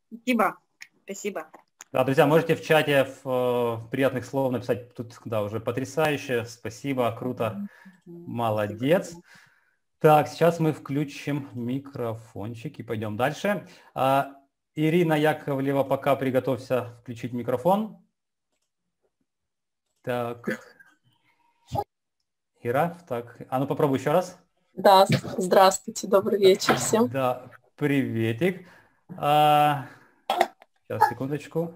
Спасибо. Спасибо. Да, друзья, можете в чате приятных слов написать. Тут, да, уже потрясающе. Спасибо, круто. Молодец. Так, сейчас мы включим микрофончик и пойдем дальше. Ирина Яковлева, пока приготовься включить микрофон. Так. Ира, так. А ну попробуй еще раз. Да, здравствуйте, добрый вечер всем. Да, приветик. Сейчас, секундочку.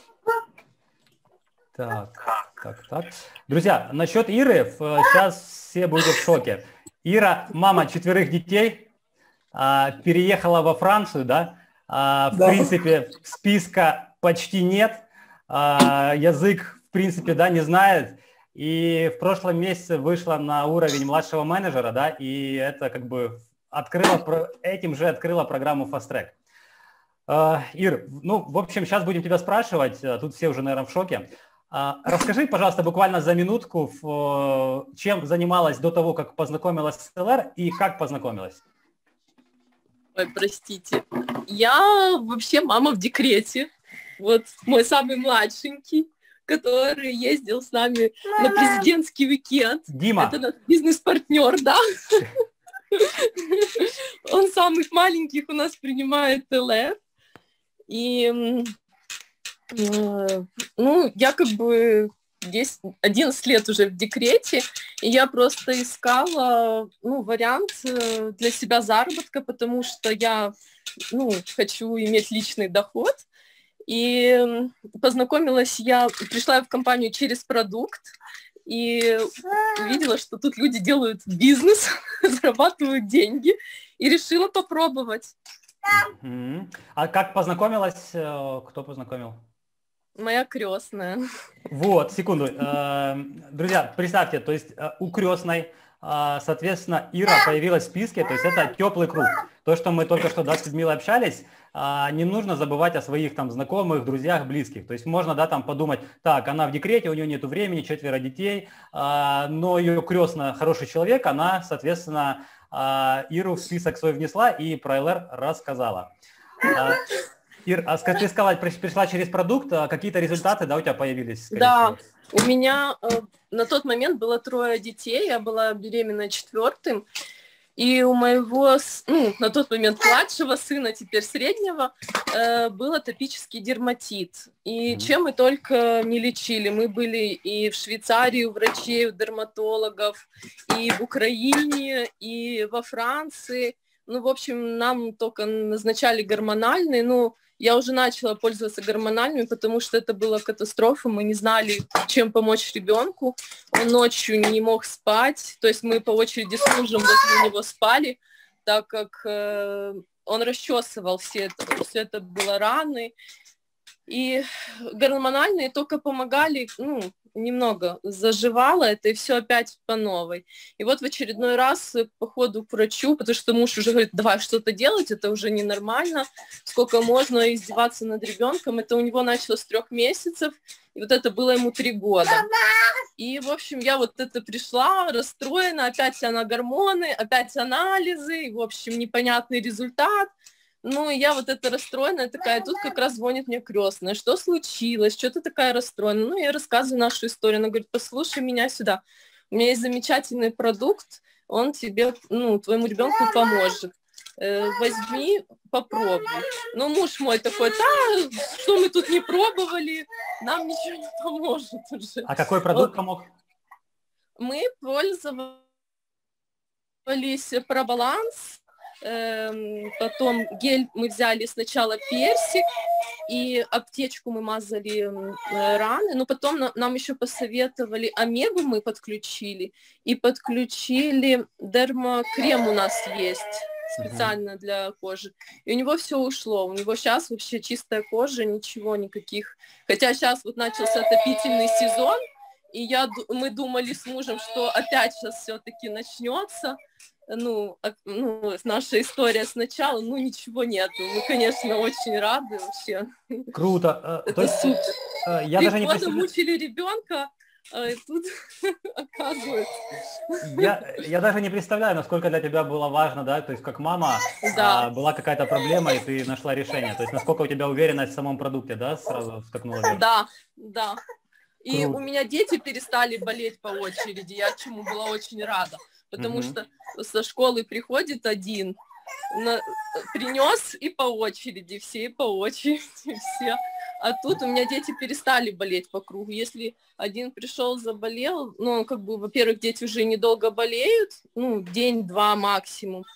Так. Друзья, насчет Иры, сейчас все будут в шоке. Ира, мама 4 детей, переехала во Францию, да? В принципе, списка почти нет, язык, в принципе, да, не знает. И в прошлом месяце вышла на уровень младшего менеджера, да, и это как бы этим же открыла программу Fast Track. Ир, ну, в общем, сейчас будем тебя спрашивать, тут все уже, наверное, в шоке. Расскажи, пожалуйста, буквально за минутку, чем занималась до того, как познакомилась с ЛР и как познакомилась? Ой, простите. Я вообще мама в декрете. Вот мой самый младшенький, который ездил с нами на президентский уикенд. Дима. Это наш бизнес-партнер, да. Он самых маленьких у нас принимает ЛР. И, ну, я как бы 11 лет уже в декрете, и я просто искала, ну, вариант для себя заработка, потому что я, ну, хочу иметь личный доход. И пришла в компанию через продукт, и увидела, что тут люди делают бизнес, зарабатывают деньги, и решила попробовать. А как познакомилась? Кто познакомил? Моя крестная. Вот, секунду. Друзья, представьте, то есть у крестной, соответственно, Ира появилась в списке, то есть это теплый круг. То, что мы только что, да, с Людмилой общались, не нужно забывать о своих там знакомых, друзьях, близких. То есть можно, да, там подумать, так, она в декрете, у нее нет времени, 4 детей, но ее крестная хороший человек, она, соответственно, Иру в список свой внесла и про ЛР рассказала. Ир, а ты сказала, пришла через продукт, какие-то результаты, да, у тебя появились? Да, у меня на тот момент было 3 детей, я была беременна 4-м, и у моего, ну, на тот момент младшего сына, теперь среднего, был атопический дерматит. И чем мы только не лечили. Мы были и в Швейцарии у врачей, у дерматологов, и в Украине, и во Франции. Ну, в общем, нам только назначали гормональные, ну, я уже начала пользоваться гормональными, потому что это была катастрофа, мы не знали, чем помочь ребенку. Он ночью не мог спать, то есть мы по очереди с мужем возле него спали, так как он расчесывал все это было раны. И гормональные только помогали, ну, немного заживало это, и все опять по новой. И вот в очередной раз по ходу к врачу, потому что муж уже говорит, давай что-то делать, это уже ненормально, сколько можно издеваться над ребенком. Это у него началось с 3 месяцев, и вот это было ему 3 года. И, в общем, я вот это пришла расстроена, опять она гормоны, опять анализы, и, в общем, непонятный результат. Ну, и я вот это расстроенная такая, тут как раз звонит мне крестная, что случилось, что ты такая расстроена? Ну, я рассказываю нашу историю, она говорит, послушай меня сюда, у меня есть замечательный продукт, он тебе, ну, твоему ребенку поможет, возьми, попробуй. Ну, муж мой такой, да, что мы тут не пробовали, нам ничего не поможет уже. А какой продукт помог? Мы пользовались Пробаланс, потом гель мы взяли сначала персик, и аптечку мы мазали раны, но потом нам еще посоветовали омегу, мы подключили, и подключили дермокрем у нас есть специально для кожи, и у него все ушло, у него сейчас вообще чистая кожа, ничего, никаких, хотя сейчас вот начался отопительный сезон, и мы думали с мужем, что опять сейчас все-таки начнется, ну, наша история сначала, ну, ничего нету. Мы, конечно, очень рады вообще. Круто. Это супер. Я даже не представляю. Мучили ребенка, а тут оказывается. Я даже не представляю, насколько для тебя было важно, да, то есть как мама Да. была какая-то проблема, и ты нашла решение. То есть насколько у тебя уверенность в самом продукте, да, сразу скакнула вверх. Да, да. И у Круто. меня дети перестали болеть по очереди, я чему была очень рада, потому что со школы приходит один, принес и по очереди, все и по очереди, все. А тут у меня дети перестали болеть по кругу. Если один пришел, заболел, ну, как бы, во-первых, дети уже недолго болеют, ну, день-два максимум.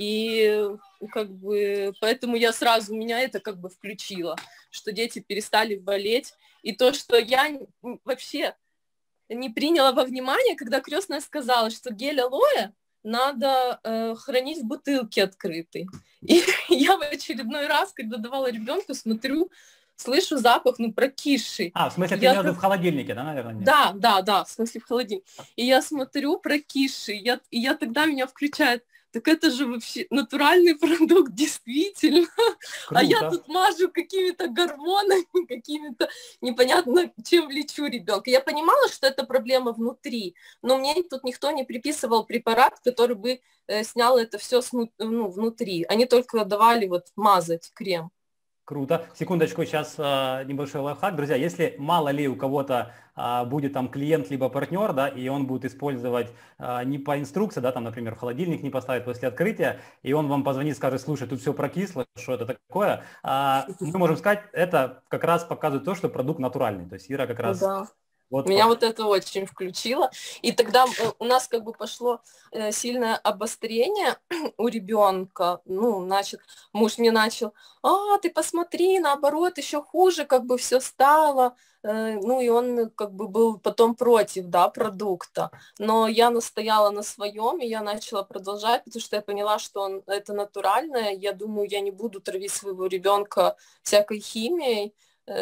И как бы, поэтому я сразу, меня это как бы включило, что дети перестали болеть. И то, что я вообще не приняла во внимание, когда крестная сказала, что гель алоэ надо хранить в бутылке открытой. И я в очередной раз, когда давала ребенку, смотрю, слышу запах, ну, прокисший. В смысле, ты имела в виду в холодильнике, да, наверное? Нет? Да, в смысле в холодильнике. И я смотрю, прокисший, и я тогда меня включает, так это же вообще натуральный продукт, действительно. Круто. А я тут мажу какими-то гормонами, какими-то непонятно чем лечу ребенка. Я понимала, что это проблема внутри, но мне тут никто не приписывал препарат, который бы снял это все внутри. Они только давали вот мазать крем. Круто. Секундочку, сейчас небольшой лайфхак. Друзья, если мало ли у кого-то будет там клиент либо партнер, да, и он будет использовать не по инструкции, да, там, например, в холодильник не поставит после открытия, и он вам позвонит, скажет, слушай, тут все прокисло, что это такое, мы можем сказать, это как раз показывает то, что продукт натуральный. То есть Ира как раз... Да. Вот меня вот это очень включило. И тогда у нас как бы пошло сильное обострение у ребенка. Ну, значит, муж мне начал, ты посмотри, наоборот, еще хуже как бы все стало. Ну, и он как бы был потом против, да, продукта. Но я настояла на своем, и я начала продолжать, потому что я поняла, что это натуральное. Я думаю, я не буду травить своего ребенка всякой химией.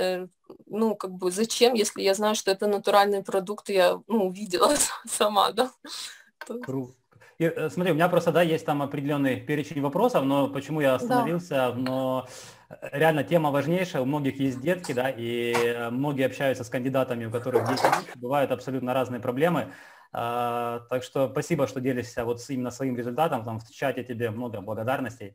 Ну, как бы, зачем, если я знаю, что это натуральный продукт, я, ну, увидела сама, да. Круто. Смотри, у меня просто, да, есть там определенный перечень вопросов, но почему я остановился, да. Но реально тема важнейшая, у многих есть детки, да, и многие общаются с кандидатами, у которых дети есть, бывают абсолютно разные проблемы. Так что спасибо, что делишься вот именно своим результатом, там в чате тебе много благодарностей.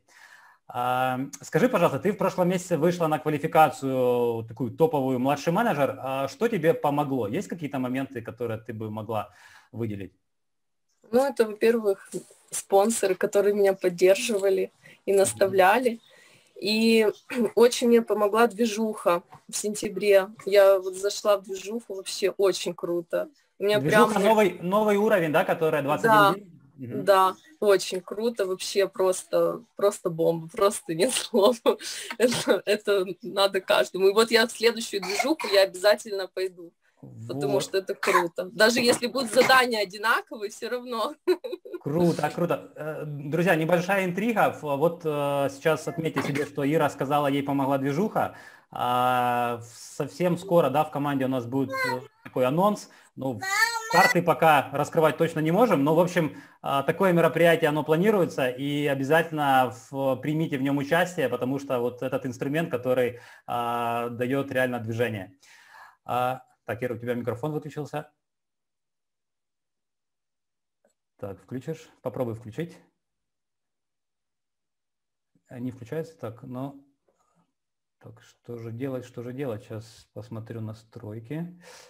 Скажи, пожалуйста, ты в прошлом месяце вышла на квалификацию, такую топовую младший менеджер. Что тебе помогло? Есть какие-то моменты, которые ты бы могла выделить? Ну, это, во-первых, спонсоры, которые меня поддерживали и наставляли. И очень мне помогла движуха в сентябре. Я вот зашла в движуху, вообще очень круто. У меня движуха прям... новый уровень, да, которая 21 день? Да, очень круто, вообще просто бомба, просто нет слов. Это надо каждому. И вот я в следующую движуху я обязательно пойду, потому что это круто. Даже если будут задания одинаковые, все равно. Круто, круто. Друзья, небольшая интрига. Вот сейчас отметьте себе, что Ира сказала, ей помогла движуха. Совсем скоро, да, в команде у нас будет такой анонс. Ну, карты пока раскрывать точно не можем, но, в общем, такое мероприятие, оно планируется, и обязательно примите в нем участие, потому что вот этот инструмент, который дает реально движение. Так, Ира, у тебя микрофон выключился. Так, включишь? Попробуй включить. Не включается? Так, но... Так, что же делать, что же делать? Сейчас посмотрю настройки.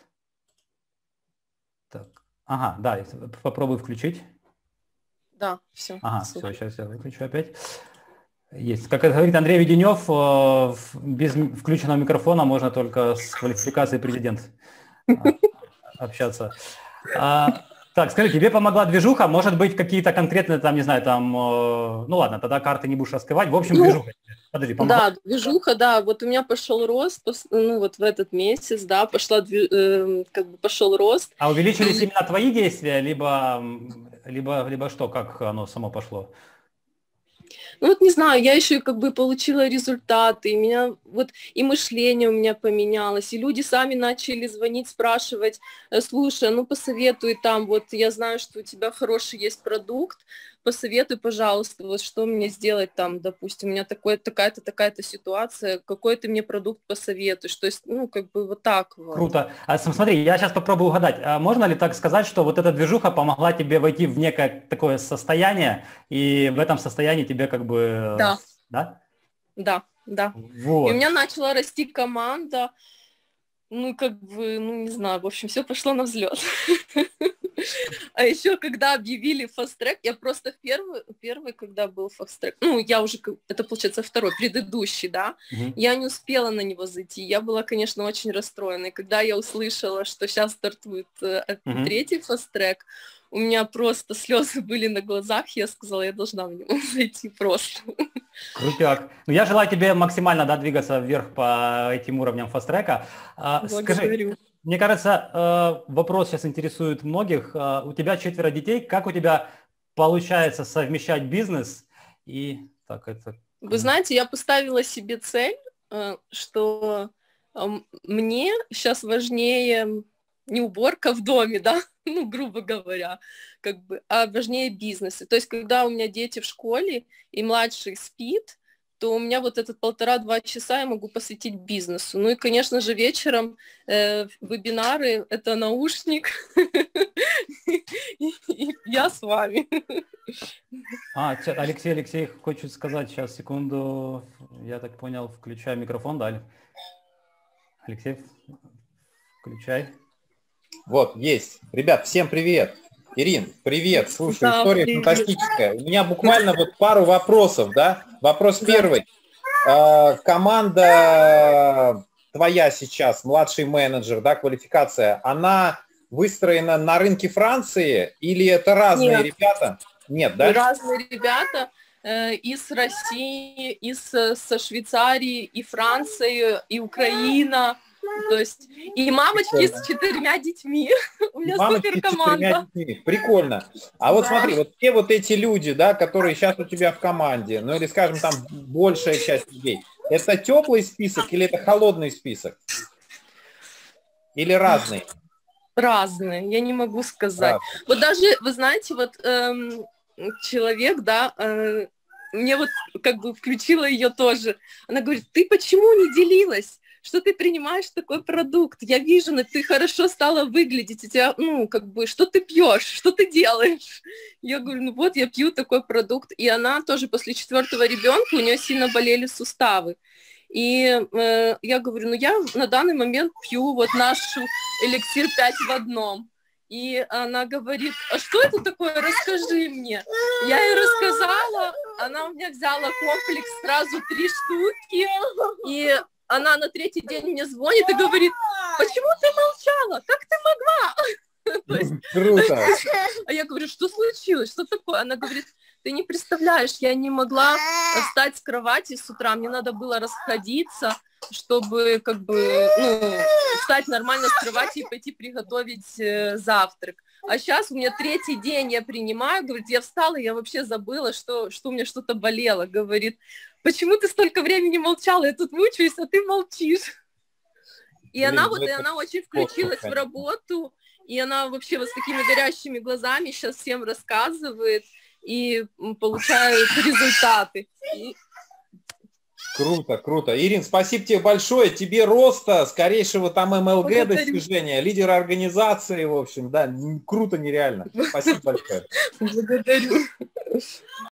Так, ага, да, попробуй включить. Да, все. Ага, все, сейчас я выключу опять. Есть. Как это говорит Андрей Веденев, без включенного микрофона можно только с квалификацией президент общаться. Так, скажи, тебе помогла движуха? Может быть, какие-то конкретные, там, не знаю, там, ну ладно, тогда карты не будешь раскрывать. В общем, движуха. Подожди, помогла? Да, движуха, да. Вот у меня пошел рост, ну вот в этот месяц, да, как бы пошел рост. А увеличились именно твои действия, либо что, как оно само пошло? Ну вот не знаю, я еще как бы получила результаты, и меня вот и мышление у меня поменялось, и люди сами начали звонить, спрашивать, слушай, ну посоветуй там, вот я знаю, что у тебя хороший есть продукт, посоветуй, пожалуйста, вот что мне сделать там, допустим, у меня такая-то, такая-то ситуация, какой ты мне продукт посоветуешь, то есть, ну, как бы вот так вот. Круто. Смотри, я сейчас попробую угадать. Можно ли так сказать, что вот эта движуха помогла тебе войти в некое такое состояние, и в этом состоянии тебе как бы... Да. Да? Да, да. Вот. И у меня начала расти команда, ну, как бы, ну, не знаю, в общем, все пошло на взлет. А еще, когда объявили Fast Track, я просто первый, когда был Fast Track, ну, я уже, это, получается, второй, предыдущий, да, я не успела на него зайти, я была, конечно, очень расстроена, и когда я услышала, что сейчас стартует третий Fast Track, у меня просто слезы были на глазах, я сказала, я должна в него зайти просто. Крутяк. Ну, я желаю тебе максимально, да, двигаться вверх по этим уровням фаст-трека. Скажи, мне кажется, вопрос сейчас интересует многих. У тебя 4 детей. Как у тебя получается совмещать бизнес и... Так, это... Вы знаете, я поставила себе цель, что мне сейчас важнее не уборка в доме, да, ну, грубо говоря, как бы, а важнее бизнес. То есть, когда у меня дети в школе, и младший спит, то у меня вот этот 1,5-2 часа я могу посвятить бизнесу. Ну и, конечно же, вечером вебинары — это наушник, и я с вами. Алексей хочет сказать, сейчас, секунду, я так понял, включай микрофон, да? Алексей, включай. Вот, есть. Ребят, всем привет. Ирин, привет. Слушай, да, история привет. Фантастическая. У меня буквально вот пару вопросов, да? Вопрос первый. Команда твоя сейчас, младший менеджер, да, квалификация, она выстроена на рынке Франции или это разные ребята? Нет, да? Разные ребята из России, со Швейцарии, и Франции, и Украина. То есть и мамочки с 4 детьми. У меня супер команда. Прикольно. А вот смотри, вот все вот эти люди, да, которые сейчас у тебя в команде, ну или, скажем, там большая часть людей, это теплый список или это холодный список? Или разный? Разные, я не могу сказать. Разные. Вот даже, вы знаете, вот человек, да, мне вот как бы включила ее тоже. Она говорит, ты почему не делилась? Что ты принимаешь такой продукт? Я вижу, ты хорошо стала выглядеть, у тебя, ну, как бы, что ты пьешь, что ты делаешь? Я говорю, ну вот, я пью такой продукт. И она тоже после 4-го ребенка, у нее сильно болели суставы. И я говорю, ну, я на данный момент пью вот наш эликсир 5 в 1. И она говорит, а что это такое, расскажи мне. Я ей рассказала, она у меня взяла комплекс, сразу 3 штуки, и... Она на 3-й день мне звонит и говорит, почему ты молчала? Как ты могла? Круто. А я говорю, что случилось? Что такое? Она говорит, ты не представляешь, я не могла встать с кровати с утра, мне надо было расходиться, чтобы как бы, ну, встать нормально с кровати и пойти приготовить завтрак. А сейчас у меня 3-й день я принимаю, говорит, я встала, я вообще забыла, что у меня что-то болело. Говорит, почему ты столько времени молчала? Я тут мучаюсь, а ты молчишь. И она очень включилась в работу, и она вообще вот с такими горящими глазами сейчас всем рассказывает и получает результаты. Круто, круто. Ирин, спасибо тебе большое. Тебе роста, скорейшего там МЛГ достижения, лидера организации, в общем, да, круто нереально. Спасибо большое. Благодарю.